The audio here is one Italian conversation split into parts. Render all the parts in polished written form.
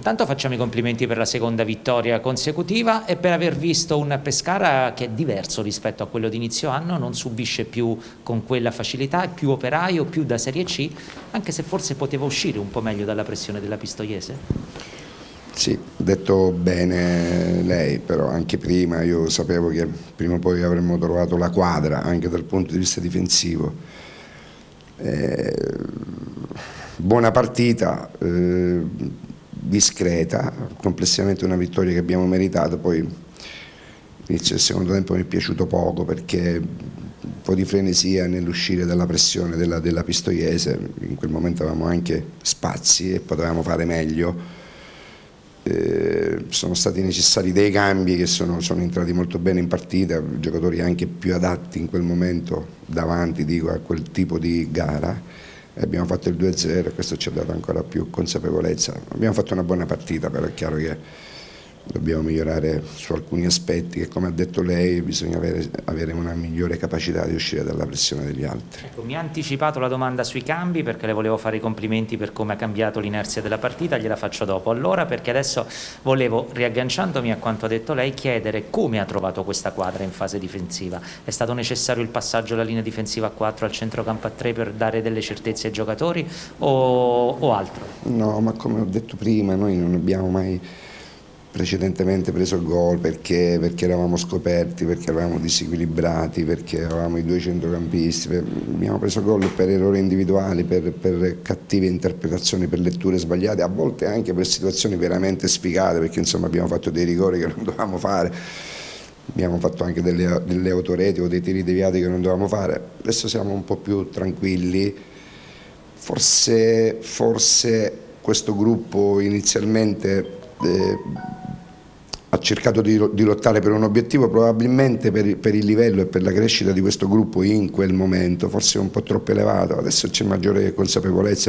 Tanto facciamo i complimenti per la seconda vittoria consecutiva e per aver visto un Pescara che è diverso rispetto a quello di inizio anno, non subisce più con quella facilità, è più operaio, più da Serie C, anche se forse poteva uscire un po' meglio dalla pressione della Pistoiese. Sì, detto bene lei, però anche prima io sapevo che prima o poi avremmo trovato la quadra anche dal punto di vista difensivo. Buona partita, discreta, complessivamente una vittoria che abbiamo meritato. Poi l'inizio del secondo tempo mi è piaciuto poco perché un po' di frenesia nell'uscire dalla pressione della Pistoiese. In quel momento avevamo anche spazi e potevamo fare meglio. Sono stati necessari dei cambi che sono entrati molto bene in partita, giocatori anche più adatti in quel momento davanti, dico, a quel tipo di gara. Abbiamo fatto il 2-0 e questo ci ha dato ancora più consapevolezza. Abbiamo fatto una buona partita, però è chiaro che dobbiamo migliorare su alcuni aspetti che, come ha detto lei, bisogna avere una migliore capacità di uscire dalla pressione degli altri. Ecco, mi ha anticipato la domanda sui cambi perché le volevo fare i complimenti per come ha cambiato l'inerzia della partita, gliela faccio dopo. Allora, perché adesso volevo, riagganciandomi a quanto ha detto lei, chiedere come ha trovato questa quadra in fase difensiva. È stato necessario il passaggio alla linea difensiva a 4 al centrocampo a 3 per dare delle certezze ai giocatori o altro? No, ma come ho detto prima, noi non abbiamo mai precedentemente preso il gol perché eravamo scoperti, perché eravamo disequilibrati, perché avevamo i due centrocampisti. Abbiamo preso gol per errori individuali, per cattive interpretazioni, per letture sbagliate, a volte anche per situazioni veramente sfigate, perché insomma abbiamo fatto dei rigori che non dovevamo fare, abbiamo fatto anche delle autoreti o dei tiri deviati che non dovevamo fare. Adesso siamo un po' più tranquilli, forse questo gruppo inizialmente ha cercato di lottare per un obiettivo, probabilmente per il livello e per la crescita di questo gruppo in quel momento, forse un po' troppo elevato. Adesso c'è maggiore consapevolezza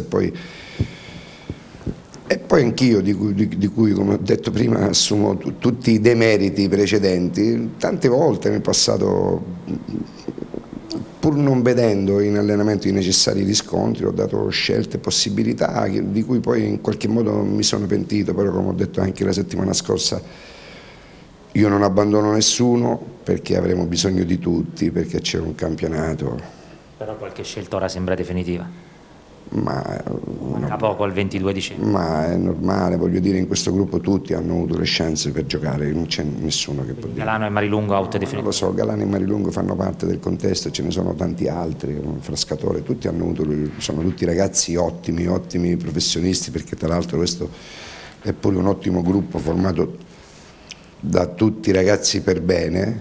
e poi anch'io, di cui, come ho detto prima, assumo tutti i demeriti precedenti. Tante volte nel passato, pur non vedendo in allenamento i necessari riscontri, ho dato scelte e possibilità di cui poi in qualche modo mi sono pentito, però come ho detto anche la settimana scorsa, io non abbandono nessuno perché avremo bisogno di tutti, perché c'è un campionato. Però qualche scelta ora sembra definitiva. Manca poco al 22 dicembre. Ma è normale, voglio dire, in questo gruppo tutti hanno avuto le chance per giocare, non c'è nessuno che può dire. Galano e Marilungo out definitivo. Non lo so, Galano e Marilungo fanno parte del contesto, ce ne sono tanti altri, Frascatore, tutti hanno avuto, sono tutti ragazzi ottimi professionisti, perché tra l'altro questo è pure un ottimo gruppo formato da tutti ragazzi per bene.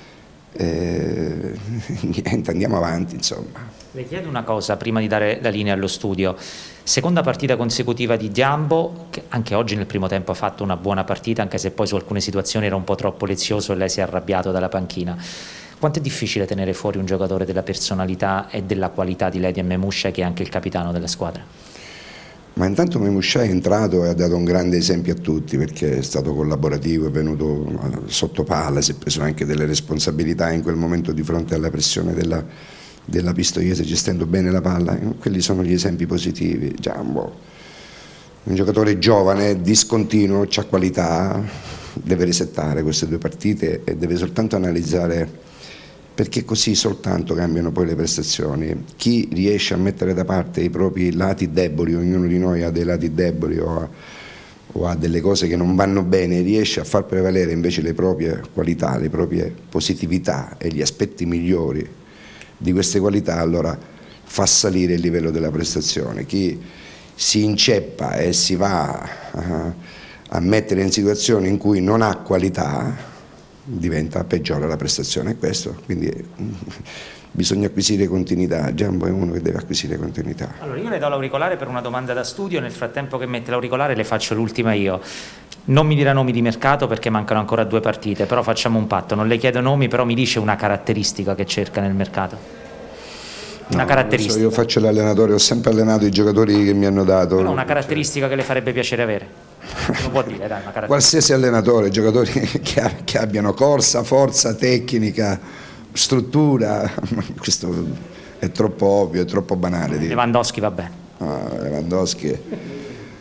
Niente, andiamo avanti, insomma. Le chiedo una cosa prima di dare la linea allo studio. Seconda partita consecutiva di Diambo, che anche oggi nel primo tempo ha fatto una buona partita, anche se poi su alcune situazioni era un po' troppo lezioso e lei si è arrabbiato dalla panchina. Quanto è difficile tenere fuori un giocatore della personalità e della qualità di Lady Memusha, che è anche il capitano della squadra? Ma intanto Memusha è entrato e ha dato un grande esempio a tutti, perché è stato collaborativo, è venuto sotto palla, si è preso anche delle responsabilità in quel momento di fronte alla pressione della Pistoiese, gestendo bene la palla. Quelli sono gli esempi positivi. Giambo, un giocatore giovane, discontinuo, c'ha qualità, deve resettare queste due partite e deve soltanto analizzare, perché così soltanto cambiano poi le prestazioni. Chi riesce a mettere da parte i propri lati deboli, ognuno di noi ha dei lati deboli o ha delle cose che non vanno bene, riesce a far prevalere invece le proprie qualità, le proprie positività e gli aspetti migliori di queste qualità, allora fa salire il livello della prestazione. Chi si inceppa e si va a mettere in situazioni in cui non ha qualità, peggiora la prestazione, è questo, quindi bisogna acquisire continuità. Giambo è uno che deve acquisire continuità. Allora io le do l'auricolare per una domanda da studio, nel frattempo che mette l'auricolare le faccio l'ultima io. Non mi dirà nomi di mercato perché mancano ancora 2 partite, però facciamo un patto, non le chiedo nomi, però mi dice una caratteristica che cerca nel mercato. Una caratteristica. So, io faccio l'allenatore, ho sempre allenato i giocatori che mi hanno dato. No, una caratteristica che le farebbe piacere avere. Non può dire, dai, una qualsiasi allenatore, giocatori che abbiano corsa, forza, tecnica, struttura. Questo è troppo ovvio, è troppo banale. Lewandowski va bene. Lewandowski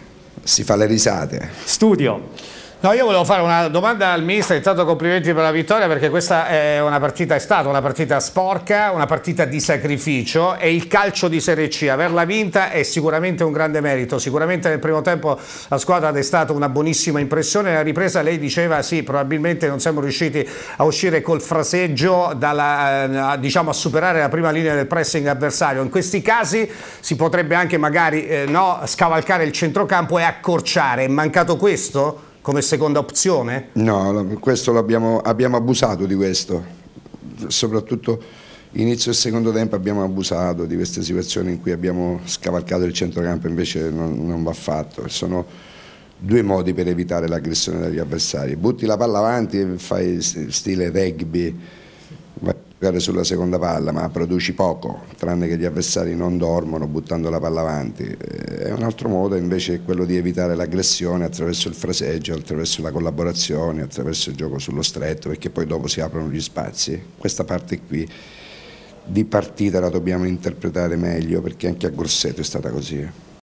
Si fa le risate. Studio. No, io volevo fare una domanda al mister. Intanto complimenti per la vittoria, perché questa è stata una partita sporca, una partita di sacrificio, e il calcio di Serie C, averla vinta è sicuramente un grande merito. Sicuramente nel primo tempo la squadra ha destato una buonissima impressione. Nella ripresa lei diceva sì, probabilmente non siamo riusciti a uscire col fraseggio diciamo, a superare la prima linea del pressing avversario. In questi casi si potrebbe anche magari scavalcare il centrocampo e accorciare. È mancato questo come seconda opzione? No, questo abbiamo abusato di questo, soprattutto inizio e secondo tempo abbiamo abusato di queste situazioni in cui abbiamo scavalcato il centrocampo, invece non va fatto. Sono due modi per evitare l'aggressione degli avversari: butti la palla avanti e fai stile rugby, vai a giocare sulla seconda palla, ma produci poco, tranne che gli avversari non dormono buttando la palla avanti. È un altro modo invece quello di evitare l'aggressione attraverso il fraseggio, attraverso la collaborazione, attraverso il gioco sullo stretto, perché poi dopo si aprono gli spazi. Questa parte qui di partita la dobbiamo interpretare meglio, perché anche a Grosseto è stata così.